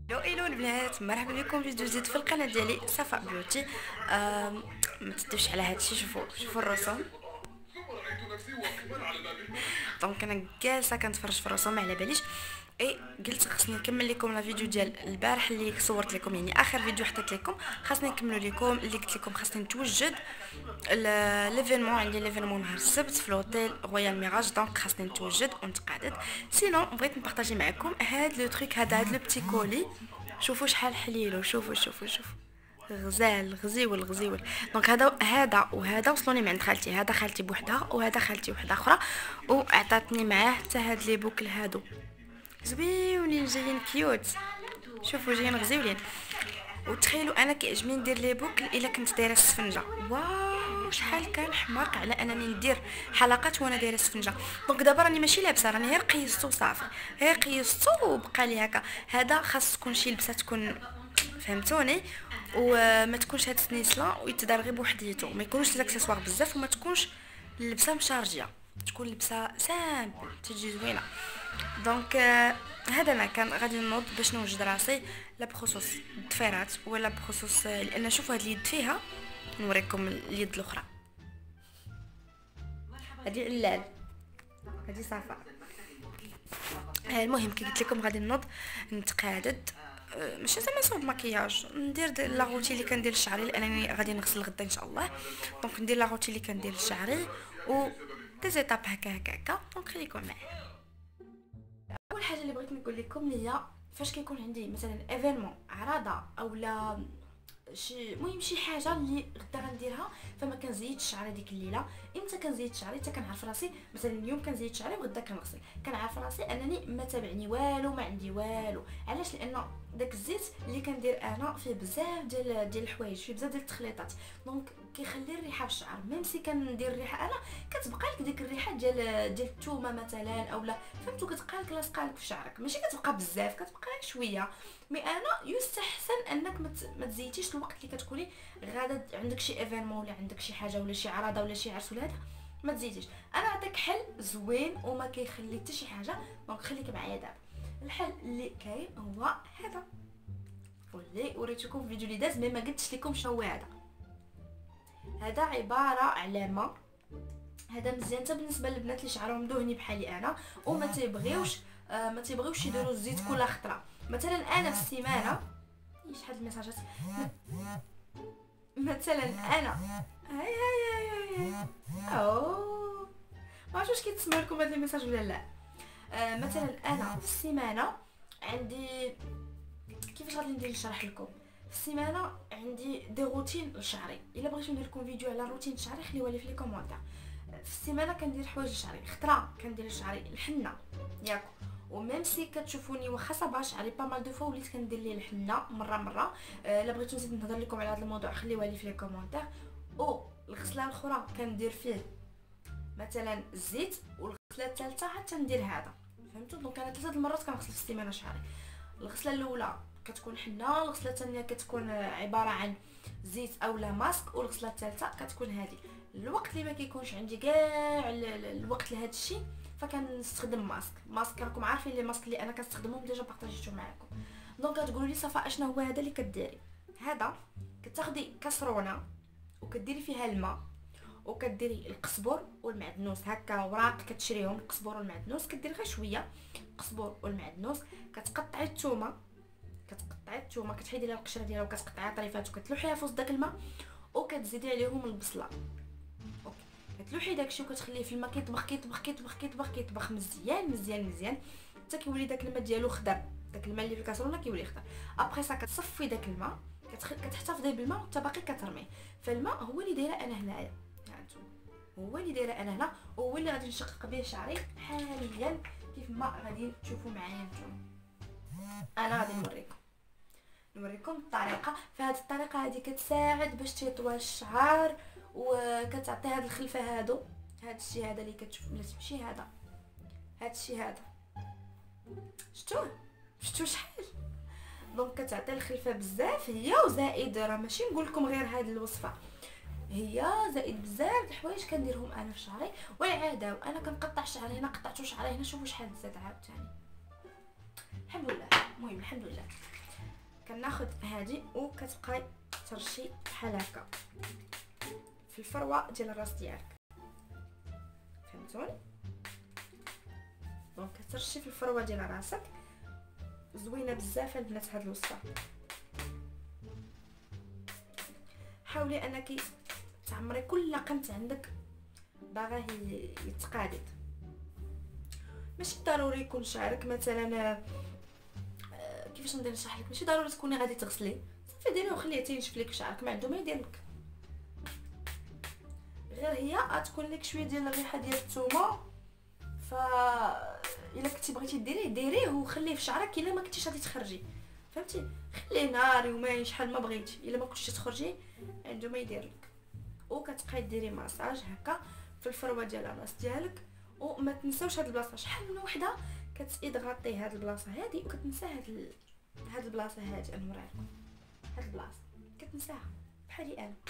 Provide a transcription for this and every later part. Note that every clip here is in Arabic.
الو البنات، مرحبا بكم في فيديو جديد في القناه ديالي صفاء بيوتي. ما تدوش على هادشي. شوفوا الرسوم. دونك انا جالسه كنتفرج في الرسوم، ما على باليش قلت خصني نكمل لكم لا فيديو ديال البارح اللي صورت لكم، يعني اخر فيديو حطيت لكم. خاصني نكملوا لكم اللي قلت لكم. خاصني نتوجد ليفينمون. عندي ليفينمون نهار السبت في لوطيل رويال ميراج، دونك خاصني نتوجد ونتقاعد. سينو بغيت نبارطاجي معكم هاد لو تريك، هاد لو بتي كولي. شوفوا شحال حليلو، شوفوا غزال غزيول غزيول. دونك هذا وهذا وصلوني من عند خالتي. هذا خالتي بوحدها وهذا خالتي وحده اخرى، وعطاتني معاه حتى هاد لي بوكل هادو زويونين جايين كيوت. شوفوا جايين غزيولين. وتخيلوا انا كيعجبني ندير لي بوكل الا كنت دايره السفنجه. واو شحال كان حماق على انني ندير حلقات وانا دايره السفنجه. دونك دابا راني ماشي لابسه، راني غير قيستو صافي، غير قيستو وبقى لي هكا. هذا خاص تكون شي لبسه تكون، فهمتوني، وما تكونش هاد السنيسله ويتدار غير بوحديتو، ما يكونوش الاكسسوار بزاف، وما تكونش اللبسه مشارجيه، تكون لبسه سامبل تجي زوينه. دونك هذا ما كان غادي نوض باش نوجد راسي، لا بخصوص الضفيرات ولا بخصوص لان شوفوا هاد اليد فيها. نوريكم اليد الاخرى. هادي علال، هادي صفاء. المهم كي قلت لكم غادي نوض نتقادد. ماشي زعما نصوب مكياج، ندير لا روتين اللي كندير لشعري لانني غادي نغسل غدا ان شاء الله. دونك ندير لا روتين اللي كندير لشعري و دي زيتاب هكا. دونك خليكم معايا. اول حاجه اللي بغيت نقول لكم هي فاش كيكون عندي مثلا ايفينمون، عراضه اولا شي حاجه اللي غدا غنديرها، فما كنزيدش شعري ديك الليله. امتى كنزيد شعري؟ حتى كنعرف راسي مثلا اليوم كنزيد شعري وغدا كنغسل، كنعرف راسي انني ما تابعني والو، ما عندي والو. علاش؟ لان داك الزيت اللي كندير انا فيه بزاف ديال الحوايج، فيه بزاف ديال التخليطات، دونك كيخلي الريحه في الشعر. ميم سي كندير الريحه انا كتبقى لك ديك الريحه ديال الثومه مثلا اولا، فهمتو، كتبقى لك لاصقه لك في شعرك، ماشي كتبقى بزاف، كتبقى لك شويه. مي انا يستحسن انك ما تزيتيش الوقت اللي كتكوني غادا عندك شي ايفينمون ولا عندك شي حاجه ولا شي عراضه ولا شي عرس ولا هذا، ما تزيديش. انا عطيك حل زوين وما كيخلي حتى شي حاجه، دونك خليك معايا دابا. الحل اللي كاين هو هذا، واللي وريتكم في الفيديو اللي داز، مي ما قلتش لكم شنو هو هذا. هذا عباره على ماء. هذا مزيان حتى بالنسبه للبنات اللي شعرهم دهني بحالي انا وما تيبغيوش يديروا الزيت كل خطره. مثلا انا في السيمانه شحال الميساجات، مثلا انا هاي او ما عرفتش كيتسمع لكم هذا الميساج ولا لا. مثلا انا في السيمانه عندي، كيفاش غادي ندير نشرح لكم، في السيمانه عندي دي روتين لشعري. الا بغيتو ندير لكم فيديو على روتين شعري خليوها لي في لي كومونتير. في السيمانه كندير حوايج لشعري، خطره كندير لشعري الحنه ياك. وميم سي كتشوفوني واخا صبا شعري با مال دو فوا وليت كندير ليه الحنه مره. الا بغيتو نزيد نهضر لكم على هذا الموضوع خليوها لي في لي كومونتير. او الغسله الاخرى كندير فيه مثلا الزيت، والغسله الثالثه حتى ندير هذا، فهمتوا. دونك انا 3 المرات كنغسل في السيمانه شعري. الغسله الاولى كتكون حنه، الغسله الثانيه كتكون عباره عن زيت اولا ماسك، والغسله الثالثه كتكون هذه. الوقت اللي ما كيكونش عندي كاع الوقت لهذا الشيء فكنستخدم ماسك. راكم عارفين لي ماسك اللي انا كنستخدمهم ديجا بارطاجيتهم معكم. دونك كتقولوا لي صفاء اشنو هو هذا اللي كديري؟ هذا كتاخدي كاسرونه وكديري فيها الماء وكديري القزبر والمعدنوس، هكا وراق كتشريهم القزبر والمعدنوس، كديري غير شويه القزبر والمعدنوس. كتقطعي الثومه، كتحيدي لها القشره ديالها وكتقطعيها طريفات وكتلوحيها في وسط داك الماء، وكتزيدي عليهم البصله. اوكي كتلوحي داكشي وكتخليه في الماء كيطبخ مزيان حتى كيولي داك الماء ديالو خضر. داك الماء اللي في الكاسرونه كيولي خضر. ابخي صا كتصفي داك الماء، كتحتفظي بالماء حتى باقي كترميه. فالماء هو اللي دايره انا هنايا، هو اللي دايره انا هنا، وهو اللي غادي نشقق به شعري حاليا كيف ما غادي تشوفوا معايا نتوما. انا غادي نوريكم الطريقه. فهاد الطريقه هذه كتساعد باش تيطوى الشعر، وكتعطي هاد الخلفه هادو، هاد الشيء هذا اللي كتشوف، بلاتي ماشي هذا، هاد الشيء هذا شفتوه شحال. دونك كتعطي الخلفه بزاف هي، وزائد راه ماشي نقول لكم غير هاد الوصفه، هي زائد بزاف د الحوايج كنديرهم انا في شعري. والعاده وانا كنقطع شعري هنا، قطعتو شعري هنا، شوفوا شحال زاد عاوتاني، الحمد لله. المهم الحمد لله. كناخذ هادي وكتبقاي ترشي بحال هكا في الفروه ديال الراس ديالك، فهمتوني؟ دونك كترشي في الفروه ديال راسك. زوينه بزاف البنات هاد الوصفه. حاولي انك تعمري كل قنت عندك باغا يتقادد. ماشي ضروري يكون شعرك مثلا كيفاش ندير نشرح لك، ماشي ضروري تكوني غادي تغسلي، صافي ديريه وخليه تينشف لك شعرك، ما عنده ما يدير لك. غير هي غتكون لك شويه ديال الريحه ديال الثومه، ف الا كنتي بغيتي ديريه وخليه في شعرك. الا ما كنتيش غادي تخرجي، فهمتي، خليه نهار يومين شحال ما بغيتي. الا ما كنتيش تخرجي عنده ما يدير لك. وكتبقاي ديري ماساج هكا في الفروه ديال الراس ديالك. وما تنساوش هاد البلاصه، شحال من وحده كتيضغطي هاد البلاصه هادي وكتنسى هاد البلاصه هادي. انا نوريها لكم هاد البلاصه كتنساها بحالي انا.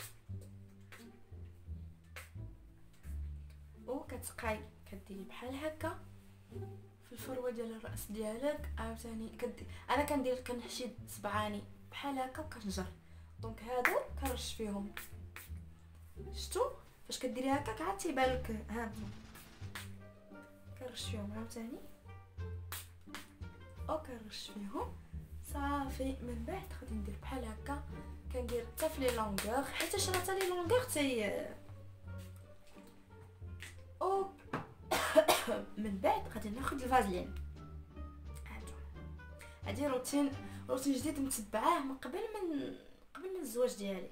وكتبقاي كديري بحال هكا في الفروه ديال الراس ديالك. عاوتاني انا كندير كنحشي صبعاني بحال هكا وكنجر. دونك هادو كنرش فيهم، شفتوا فاش كديري هكا عاد تيبان لك. ها انتم كنرش فيهم عاوتاني كنرش فيهم صافي. من بعد غادي ندير بحال هكا، كندير حتى في لي لونغور، حيت راه حتى لي لونغور او من بعد غادي ناخذ الفازلين. هادي روتين جديد متبعاه من قبل من الزواج ديالي.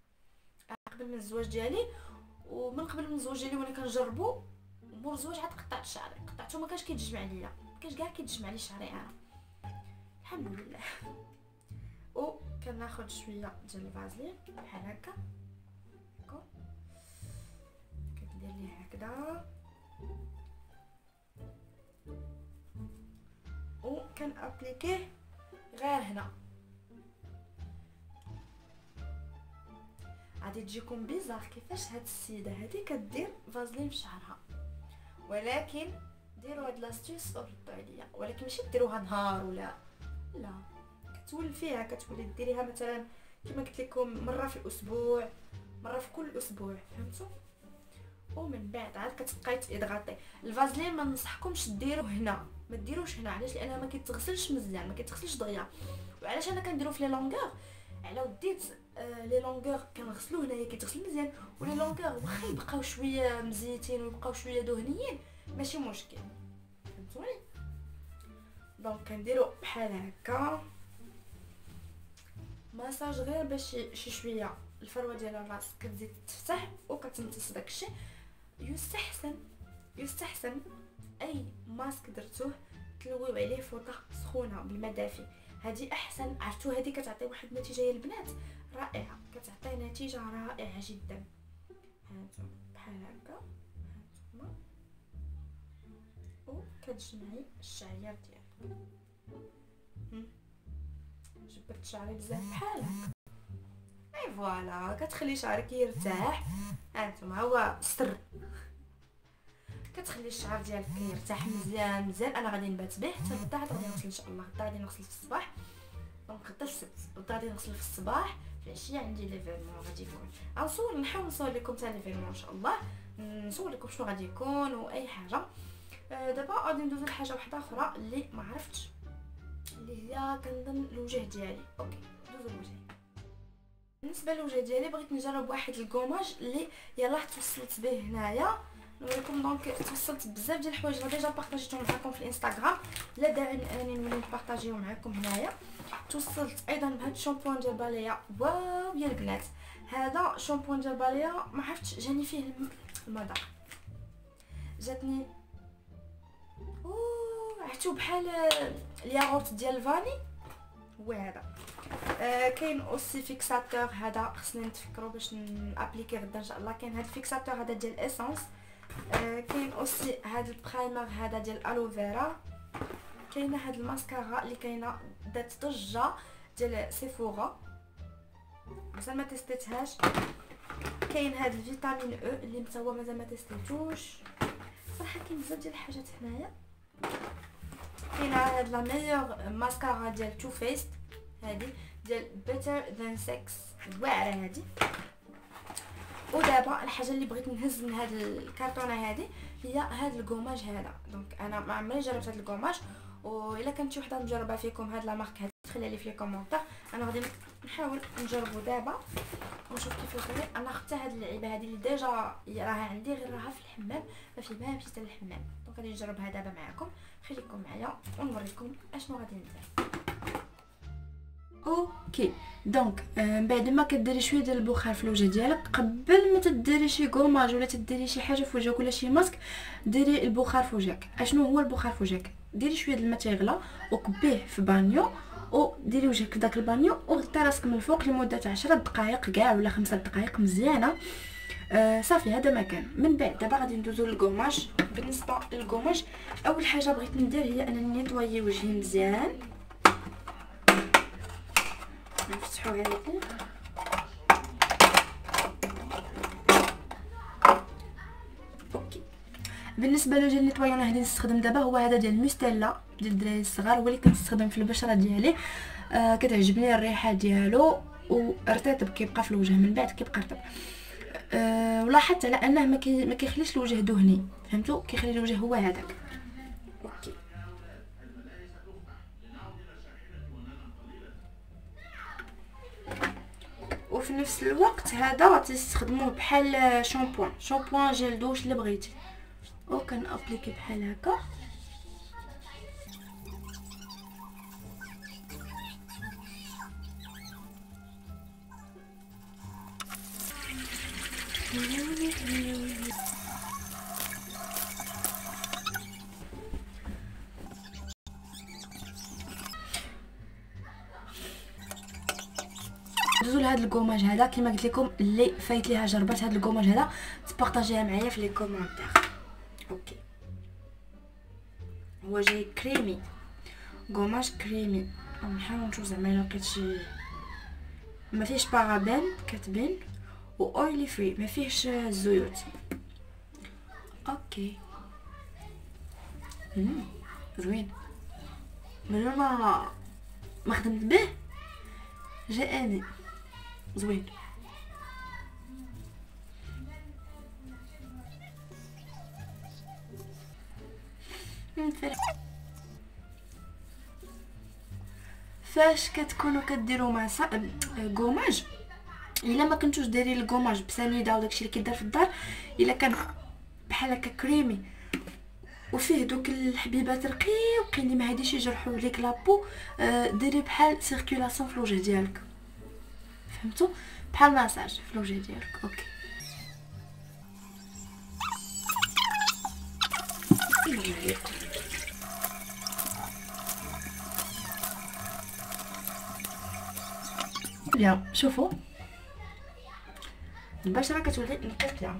ومن قبل من الزواج ديالي وانا كنجربو. مور الزواج عاد قطعت شعري، قطعته ما كانش كيتجمع ليا، ما كانش كاع كيتجمع لي شعري انا، الحمد لله. وكناخذ شويه ديال الفازلين بحال هكا، كدير ليه هكذا وكان ابليكيه غير هنا. غادي تجيكم بيزار كيفاش هاد السيده هادي كدير فازلين في شعرها، ولكن ديروا هاد لاستيس وردوا عليا. ولكن ماشي ديروها نهار ولا لا، كتولفيها كتولي ديريها مثلا كما قلت لكم مره في الاسبوع، مره في كل اسبوع، فهمتوا؟ ومن بعد عاد كتبقاي تضغطي. الفازلين ما ننصحكمش ديروه هنا، ما ديروش هنا. علاش؟ لانه ما كيتغسلش مزيان، ما كيتغسلش دغيا. وعلاش انا كنديرو في لي لونغور على وديت لي لونغور كنغسلو هنايا كيتغسل مزيان، ولي لونغور واخا يبقاو شويه مزيتين ويبقاو شويه دهنيين ماشي مشكل، فهمتوني؟ دونك كنديرو بحال هكا ماساج غير باش شي شويه الفروه ديال الراس كتزيد تفتح وكتمتص داكشي. يستحسن اي ماسك درتوه تلويو عليه فوطه سخونه بالماء دافي. هذه احسن، عرفتوا هذه كتعطي واحد النتيجه يا البنات رائعه، كتعطي نتيجه رائعه جدا. هانتوما بحال هكا، هانتوما وكتجمعي الشعير ديالك. جبرت شعري بزاف بحال هكا، اي فوالا كتخلي شعرك يرتاح. هانتوما هو السر، كتخلي الشعر ديالك يرتاح مزيان. انا غادي نبات به حتى غدا عاد غادي نغسل ان شاء الله. غدا غادي نغسل في الصباح، دونك غدا السبت، غدا غادي نغسل في الصباح، في العشيه عندي ليفينمون غادي يكون. غنصور نحاول نصور لكم حتى ليفينمون ان شاء الله، نصور لكم شنو غادي يكون واي حاجه. دابا غادي ندوزو لحاجه واحده اخرى اللي ما عرفتش، اللي هي كنظن الوجه ديالي. اوكي دوزو الوجه. بالنسبه للوجه ديالي بغيت نجرب واحد الكوماج اللي يلاه توصلت به هنايا نوريكم. دونك توصلت بزاف ديال الحوايج ديجا بارطاجيتهم معكم في الانستغرام، لا داعي انني نولي نبارطاجيهم معكم هنايا. توصلت ايضا بهذا الشامبوان ديال باليا. واو يا البنات، هذا شامبوان ديال باليا ما عرفتش جاني فيه المذاق، جاتني عرفتو بحال الياغورت ديال الفاني هو هذا. كاين اوسي فيكساتور، هذا خصنا نتفكروا باش نابليكي غدا ان شاء الله. كاين هذا الفيكساتور هذا ديال اسانس. كاين اوسي هذا البرايمر هذا ديال الوفيرا. كاينه هذا الماسكارا اللي كاينه دات ضجه ديال سيفورا، مازال ما تيستيتهاش. كاين هذا الفيتامين او اللي حتى هو مازال ما تيستيتوش. صراحه كاين بزاف ديال الحاجات هنايا. كاينه هاد لا ميور ماسكارا ديال تو فيست، هذه ديال بيتر ذان سكس، واعره هذه. ودابا الحاجه اللي بغيت نهز من هاد الكرتونه هذه هي هاد الكوماج هذا. دونك انا ما عمري جربت هاد الكوماج، والا كانت شي وحده مجربه فيكم هاد لا مارك هذه تخلي لي في لي كومونتير. انا غادي نحاول نجربو دابا ونشوف كيفاش داير. انا اختي هاد اللعيبه هذه اللي ديجا راها عندي، غير راها في الحمام ما في ما مشيت للحمام. دونك غادي نجربها دابا معكم، خليكم معايا ونوريكم اشنو غادي ندير. اوكي دونك من بعد ما كديري شويه ديال البخار في الوجه ديالك، قبل ما تديري شي كوماج ولا تديري شي حاجه في وجهك ولا شي ماسك، ديري البخار في وجهك. اشنو هو البخار في وجهك؟ ديري شويه الماء تيغلى وكبيه في بانيو وديري وجهك في داك البانيو وغطي راسك من الفوق لمده 10 دقائق كاع ولا 5 دقائق مزيانه. صافي هذا ما كان. من بعد دابا غادي ندوزو للكوماج. بالنسبه للكوماج اول حاجه بغيت ندير هي انني نيطويي وجهي مزيان. نفتحو هذه اوكي. بالنسبه للجل النيطويون اللي غادي نستخدم دابا هو هذا ديال ميستيلا ديال الدراري الصغار، هو اللي كنستخدم في البشره ديالي. كتعجبني الريحه ديالو ورطب كيبقى في الوجه، من بعد كيبقى رطب. ولاحظت على انه ما كيخليش الوجه دهني، فهمتوا؟ كيخلي الوجه هو هذاك. اوكي وفي نفس الوقت هذا تستخدموه بحال شامبوان جيل دوش اللي بغيتي. وكان ابليكي بحال هكا. دوزو لهاد الكوماج هذا كما قلت لكم، اللي فايت ليها جربات هاد الكوماج هذا تبارطاجيها معايا في لي كومونتير. اوكي هو جاي كريمي، كوماج كريمي. نحاول نشوف زعما الا لقيت شي ما فيهش بارابين كاتبين، و اويلي فري ما فيهش الزيوت. اوكي زوين. من ما خدمت به جاءني زوين. فاش كتكونوا كديروا مسا كوماج، الا ما كنتوش دايرين الكوماج بسنيده وداكشي اللي كيدار في الدار، الا كان بحال هكا كريمي وفيه دوك الحبيبات رقيقين اللي ما هاديش يجرحوا ليك لابو، ديري بحال سيركيلاسيون في الوجه ديالك، فهمتوا؟ بحال ماساج في الوجه ديالك. اوكي بيان. شوفوا البشره كتولي نقيه.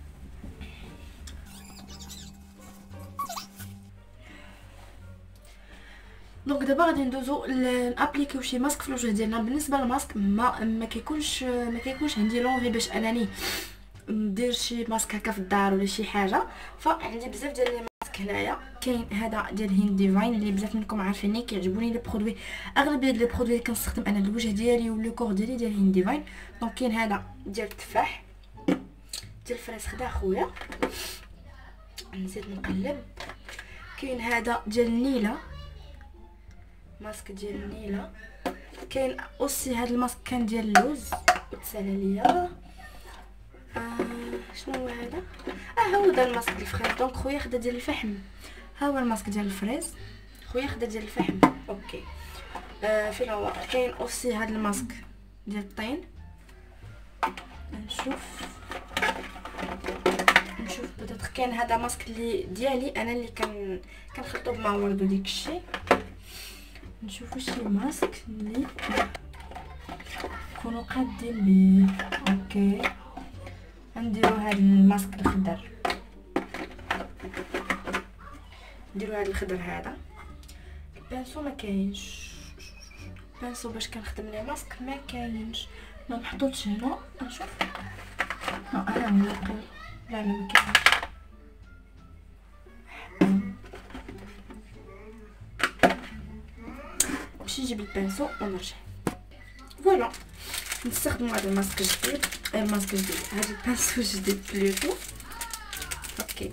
دونك دابا غادي ندوزو نابليكيو شي ماسك في الوجه ديالنا. بالنسبه للماسك ما كيكونش عندي لونفي باش انني ندير شي ماسك هكا في الدار ولا شي حاجه، فعندي بزاف ديال لي ماسك هنايا. كاين هذا ديال هند ديفاين اللي بزاف منكم عارفيني كيعجبوني لي برودوي، اغلبيه لي برودوي اللي كنستخدم انا الوجه ديالي ولو كور ديالي ديال هند ديفاين. دونك كاين هذا ديال التفاح ديال الفريس خدا خويا، نسيت نقلب. كاين هذا ديال النيله، ماسك ديال النيله. كاين اوسي هذا الماسك كان ديال اللوز وتسالى ليا. شنو هو هذا؟ هو دا الماسك ديال الفريز. دونك خويا خدا ديال الفحم، ها هو الماسك ديال الفريز، خويا خدا ديال الفحم. اوكي فين هو؟ كاين اوسي هذا الماسك ديال الطين. نشوف بدات. كاين هذا ماسك اللي ديالي انا اللي كنخلطو بما ورد وديك الشيء. نشوفوا شي ماسك اللي كونوا قادين بيه. اوكي نديرو هذا الماسك الخضر، نديرو هذا الخضر هذا. البانسو ما كاينش، البانسو باش كنخدم لي ماسك ما كاينش، ما محطوطش هنا. نشوف انا هو لا ما كاينش. نمشي نجيب البانسو ونرجع. فوالا نستخدموا هذا الماسك جديد، الماسك جديد، هذا البانسو جديد بلوتو. اوكي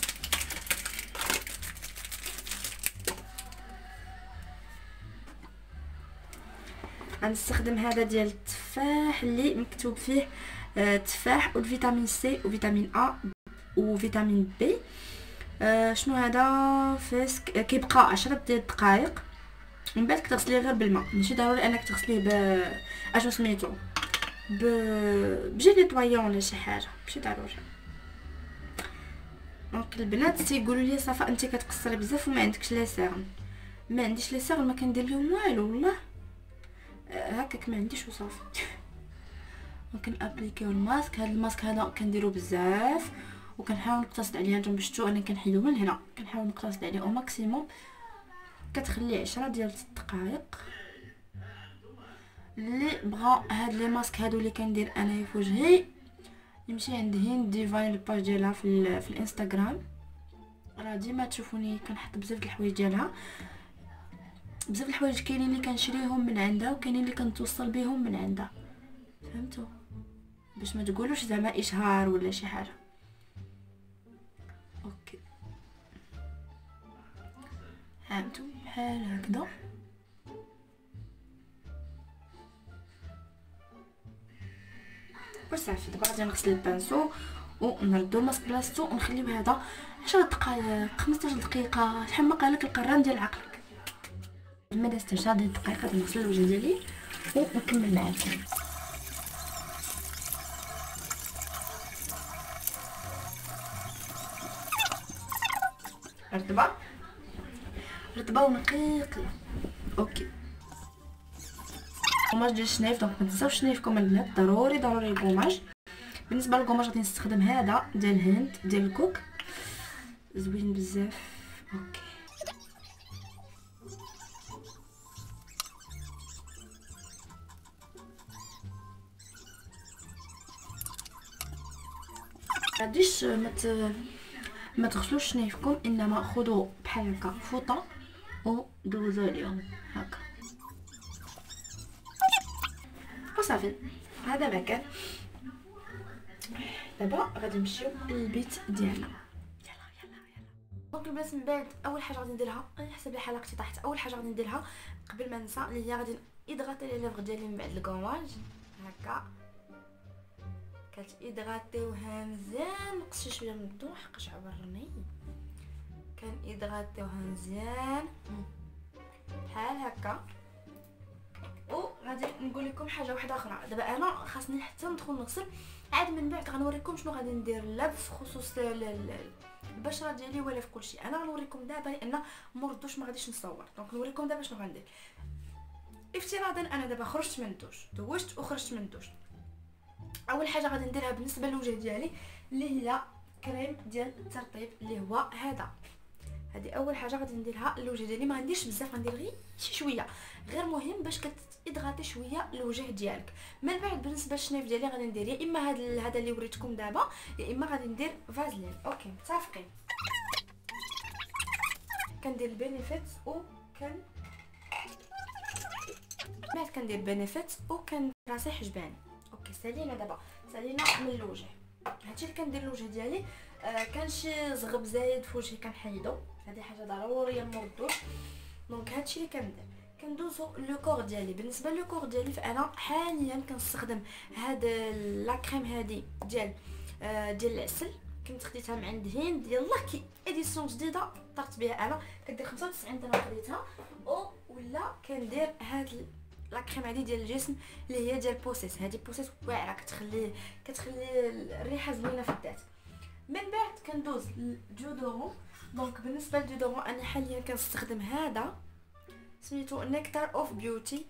غنستخدم هذا ديال التفاح اللي مكتوب فيه تفاح والفيتامين سي وفيتامين ا وفيتامين بي. شنو هذا؟ فاسك كيبقى 10 ديال الدقائق، من بعد كتغسليه غير بالماء، ماشي ضروري انك تغسليه اشنو سميتو بجي نيطوايون ولا شي حاجه، ماشي ضروري. دونك البنات تيقولوا لي صافا انت كتقصري بزاف وما عندكش لي سيرم. ما عنديش لي سيرم، ما كندير لهم والو والله، هكاك ما عنديش وصافي. ممكن ابليكيو الماسك. هذا الماسك هذا كنديرو بزاف وكنحاول نقتصد عليه. هانتوما شفتوا انا كنحيدو من هنا، كنحاول نقتصد عليه او ماكسيموم. كتخليه 10 ديال الدقائق. اللي بغا هاد لي ماسك هادو اللي كندير انايا في وجهي يمشي عند هند ديفاين الباج ديالها في الانستغرام، راه ديما تشوفوني كنحط بزاف د الحوايج ديالها. بزاف د الحوايج كاينين اللي كنشريهم من عندها وكاينين اللي كنتوصل بهم من عندها، فهمتوا؟ باش ما تقولوش زعما اشهار ولا شي حاجه. اوكي هانتو بحال هكذا. وصافي دابا غادي نغسل البانسو ونردو الماسك بلاصتو ونخليو هذا 10 دقائق 15 دقيقه تحمق عليك القران ديال عقلك. لما دازت 10 دقائق غادي نغسل الوجه ديالي ونكمل معاكم. رطبه ونقيقه. اوكي الكوماج ديال الشنايف، دونك ما تنساوش شنايفكم البنات، ضروري الكوماج. بالنسبه للكوماج غادي نستخدم هذا ديال هند ديال الكوك، زوين بزاف. اوكي غاديش ما تغسلوش شنايفكم، انما خذوا بحال هكا فوطه ودوزوا عليهم هكا وصافي. هذا ما كان. دابا غادي نمشيو للبيت ديالنا. يلا دونك البنات من بعد اول حاجه غادي نديرها، انا حسب لي حلقتي طاحت، اول حاجه غادي نديرها قبل ما ننسى اللي هي غادي اضغطي لي ليفغ ديالي من بعد الكوماج هكا. كتيدغاتيوها مزيان، نقصي شويه من الضوء حقاش عورني. كنيدغاتيوها مزيان بحال هكا. وغادي نقول لكم حاجه واحده اخرى. دابا انا خاصني حتى ندخل نغسل، عاد من بعد غنوريكم شنو غادي ندير لا بخصوص البشره ديالي ولا في كلشي. انا غنوريكم دابا لان مردوش ما غاديش نصور، دونك نوريكم دابا شنو غندير. افتراضا انا دابا خرجت من الدوش، دوشت وخرجت من الدوش، اول حاجه غادي نديرها بالنسبه للوجه ديالي اللي هي كريم ديال الترطيب اللي هو هذا. هذه اول حاجه غادي نديرها للوجه ديالي، ما غنديرش بزاف، غندير غير شي شويه، غير مهم باش كتضغطي شويه الوجه ديالك. من بعد بالنسبه للشنيف ديالي غادي ندير يا اما هذا اللي وريتكم دابا، يا اما غادي ندير فازلين. اوكي متفقين؟ كندير البينيفيت كندير بينيفيت راسي حجباني. اوكي سالينا دابا، سالينا من الوجه. هادشي اللي كندير الوجه ديالي. كان شي زغب زايد في وجهي كنحيدو، هذه حاجه ضروريه مردوش. دونك هادشي اللي كندير. كندوزو لو كور ديالي. بالنسبه لو كور ديالي فانا حاليا كنستخدم هاد لا كريم هادي ديال العسل، كنت خديتها من عند هند، يلاه كي اديسيون جديده طرت بها انا، كدير 95 درهم خديتها. ولا كندير هاد لا كريم هادي ديال الجسم اللي هي ديال بوسيس. هادي بوسيس واعره، كتخلي الريحه زوينه في الذات. من بعد كندوز الديودورون. دونك بالنسبه للديودورون انا حاليا كنستخدم هذا سميتو نيكتار اوف بيوتي،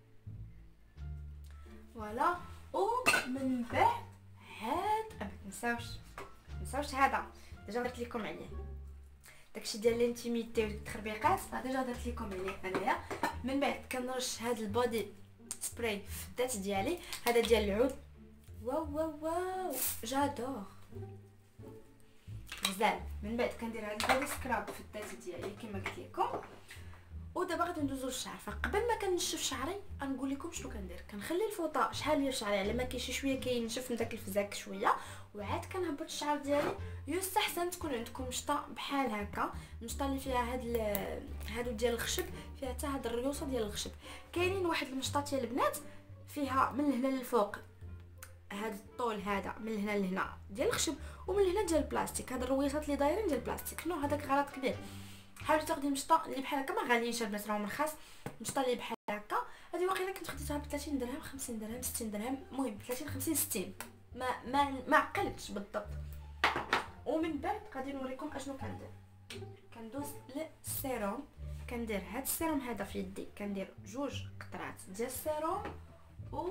فوالا. ومن بعد هاد منساوش هذا ديجا درت لكم عليه، داكشي ديال الانتيميتي والتخربيقات ديجا درت لكم عليه انايا. من بعد كنرش هاد البودي سبراي في الذات ديالي، هذا ديال العود. واو جادور غزال. من بعد كندير هاد البودي سكراب في الذات ديالي كما قلت لكم. ودابا غادي ندوزو للشعر. فقبل ما كنشف شعري غنقول لكم شنو كندير. كنخلي الفوطه شحال هي شعري على ما كاين شويه كينشف من داك الفزاك شويه، وعاد كنهبط الشعر ديالي. يستحسن تكون عندكم مشطه بحال هكا، المشطه اللي فيها هادو ديال الخشب، فيها حتى هاد الريوسه ديال الخشب. كاينين واحد المشطات ديال البنات فيها من هنا للفوق هاد الطول هذا، من هنا لهنا ديال الخشب، ومن هنا ديال البلاستيك. هاد الرويصات اللي دايرين ديال البلاستيك، شنو هذاك غلط كبير. حاولي تاخدي مشطه اللي بحال هكا، ما غاليينش البنات راهم رخاص. مشطه اللي بحال هكا هذه واقيلا كنت خديتها ب 30 درهم 50 درهم 60 درهم، المهم 30 50 60، ما عقلتش بالضبط. ومن بعد غادي نوريكم اشنو كندير. كندوز للسيروم. كندير هاد السيروم هذا في يدي، كندير 2 قطرات ديال السيروم و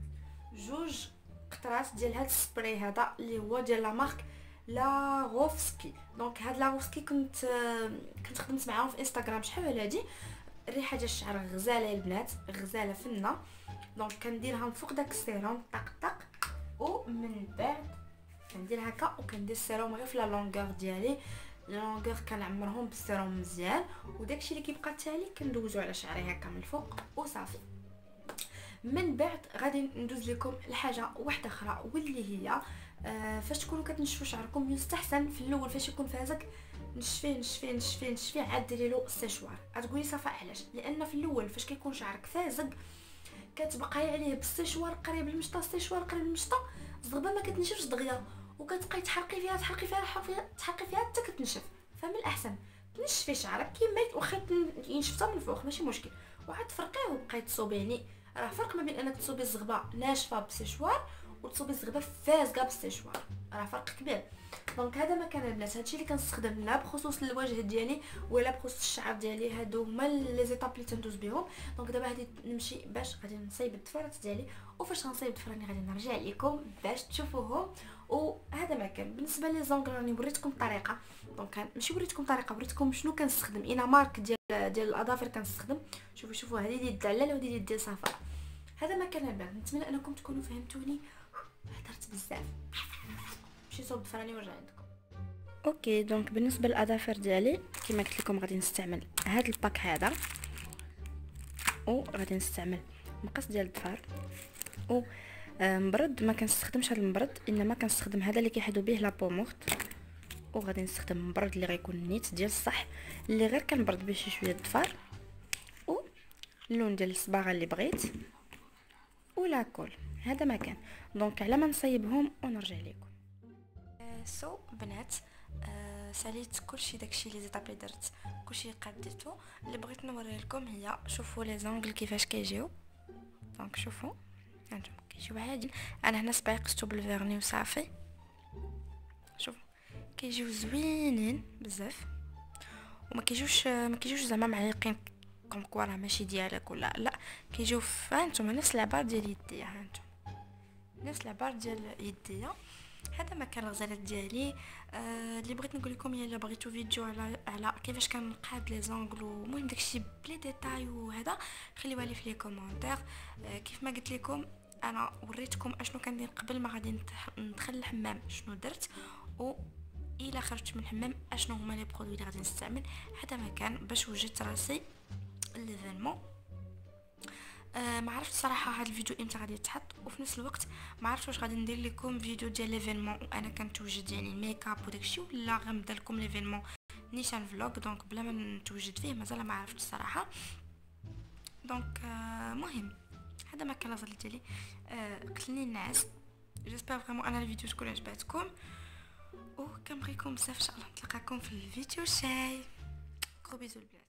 2 قطرات ديال هاد السبراي هذا اللي هو ديال لا مارك لاغوفسكي. دونك هاد لاغوفسكي كنت خدمت معاهم في انستغرام شحال هادي. الريحه ديال الشعر غزاله البنات، غزاله فنه. دونك كنديرها من فوق داك السيروم طق طق، ومن بعد كندير هكا وكندير السيروم غير في لا لونغور ديالي. لونغور كنعمرهم بالسيروم مزيان، وداكشي اللي كيبقى التالي كندوزو على شعري هكا من الفوق وصافي. من بعد غادي ندوز لكم لحاجه واحده اخرى، واللي هي فاش تكونوا كتنشفوا شعركم يستحسن في الاول فاش يكون فازك نشفيه عاد ديري له السيشوار. غتقولي صافا علاش؟ لان في الاول فاش كيكون شعرك فازق كتبقاي عليه بالسيشوار قريب المشطه، السيشوار قريب المشطه، الزغبه ما كتنشفش دغيا، وكتبقاي تحرقي فيها حتى كتنشف. فمن الاحسن تنشفي شعرك كيما واخا ينشف من الفوق ماشي مشكل، وعاد تفرقيه وبقاي تصوبي. يعني راه فرق ما بين انك تصوبي الزغبه ناشفه بالسيشوار وتصوبي الزغبه فازقه بالسيشوار، راه فرق كبير. دونك هذا مكان البنات هادشي اللي كنستخدم لا بخصوص الوجه ديالي ولا بخصوص الشعر ديالي. هادو هما لي زيتاب اللي تندوز بهم. دونك دابا غادي نمشي باش غادي نصايب الضفرات ديالي، وفاش غنصايب الضفراني غادي نرجع لكم باش تشوفوهم. وهذا مكان بالنسبه لي زونغل راني وريتكم الطريقه. دونك ماشي وريتكم الطريقه، وريتكم شنو كنستخدم، انا مارك ديال الاظافر كنستخدم. شوفوا هذه ديال الدلال وهذه ديال صفاء. هذا مكان البنات، نتمنى انكم تكونوا فهمتوني. هضرت بزاف، مشي صوب الضفراني ورجع عندكم. اوكي دونك بالنسبه للاظافر ديالي كما قلت لكم غادي نستعمل هذا الباك هذا، وغادي نستعمل مقص ديال الظفر، و مبرد ما كنستخدمش هذا المبرد، انما كنستخدم هذا اللي كيحيدوا به لا بومورت. وغادي نستخدم مبرد اللي غيكون نيت ديال الصح، اللي غير كنبرد به شي شويه الظفر، واللون ديال الصباغه اللي بغيت، ولا كل هذا مكان. دونك على ما نصايبهم ونرجع لكم. سو بنات، ساليت كلشي داكشي اللي زيتاب اللي درت، كلشي قاديتو. اللي بغيت نوري لكم هي شوفوا لي زونغل كيفاش كيجيو. دونك شوفوا هانتوما كيجيو عادي. انا هنا صباعي قصتو بالفيرني وصافي. شوفوا كيجيو زوينين بزاف، وما كيجوش زعما معلقين كوم كوا راه ماشي ديالك ولا لا. كيجيو هانتوما نفس العبار ديال يديا، هانتوما نفس العبار ديال يديا. هذا مكان الغزالات ديالي. اللي بغيت نقول لكم هي الا بغيتو فيديو على كيفاش كنقاد لي زونغل ومهم داكشي بلي ديتاي وهذا، خليوها لي في لي كومونتير. كيف ما قلت لكم انا وريتكم اشنو كندير قبل ما غادي ندخل الحمام، شنو درت، و الا خرجت من الحمام اشنو هما لي برودوي اللي غادي نستعمل. هذا مكان باش وجدت راسي ليفينمون. ما عرفت صراحه هذا الفيديو امتى غادي يتحط، وفي نفس الوقت ما عرفتش واش غادي ندير لكم فيديو ديال ليفينمون وانا كنتوجد يعني الميك اب وداكشي، ولا غنبدا لكم ليفينمون نيشان فلوغ. دونك بلا ما نتوجد فيه مازال ما عرفتش الصراحه. دونك مهم هذا ما كان الغزال ديالي. قتلني النعاس. جيسبر فريمون انا الفيديو تكون عجباتكم، وكنبغيكم بزاف ان شاء الله. نتلاقاكم في الفيديو الجاي. كرو بيزو البنات.